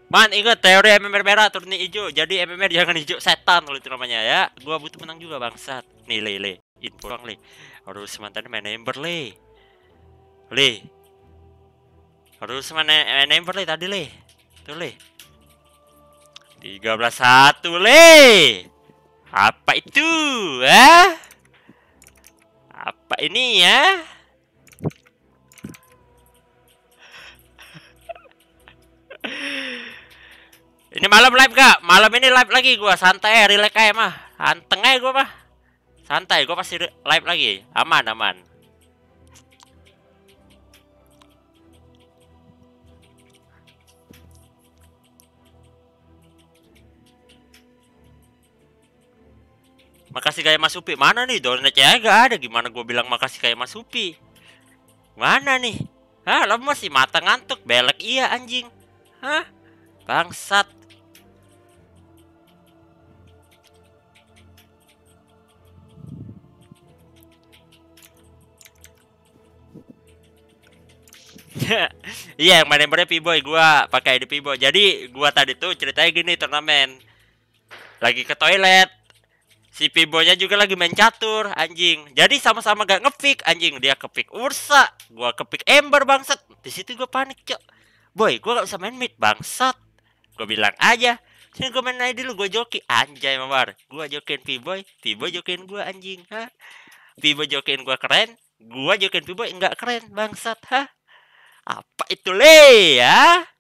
Man, ingat teori MMR merah turun hijau. Jadi MMR jangan hijau setan kalau itu namanya ya. Gua butuh menang juga bangsat. Nih le. Info bang le. Harus mantan main ember le. Le. Harus main ember le tadi le. Tuh le. 13-1 le. Apa itu? Apa ini ya? Ini malam live gak? Malam ini live lagi gua, santai, relax aja mah. Anteng aja gua mah. Santai, gua pasti live lagi. Aman. Makasih kayak Mas Upi. Mana nih? Donatnya gak ada. Gimana gua bilang makasih kayak Mas Upi? Mana nih? Hah, lo masih mata ngantuk. Belek iya anjing. Hah? Bangsat. Iya, yang main embernya P-Boy, gua pakai ID P-Boy. Jadi gua tadi tuh ceritanya gini turnamen. Lagi ke toilet. Si P-Boynya juga lagi main catur, anjing. Jadi sama-sama gak ngepick, anjing. Dia kepick Ursa, gua kepick Ember bangsat. Di situ gua panik, Cok. Boy, gua gak bisa main mid bangsat. Gua bilang aja, sini gua main aja dulu, gua joki. Anjay, Mawar. Gua jokin P-Boy, P-Boy jokin gua anjing, ha. P-Boy jokin gua keren, gua jokin P-Boy enggak keren bangsat, ha. Apa itu le ya?